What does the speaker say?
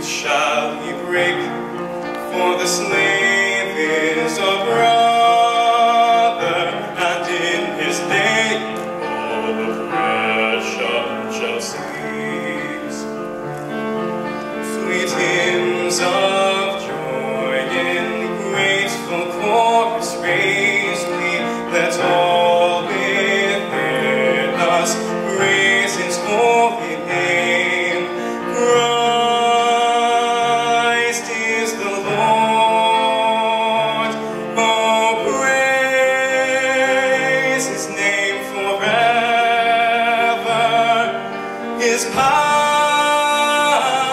shall he break, for the slave is a brother, and in his day all oppression shall cease. Sweet hymns of joy in grateful chorus raise we, let all within us praise his holy name. Christ is the Lord, oh praise his name forever, his power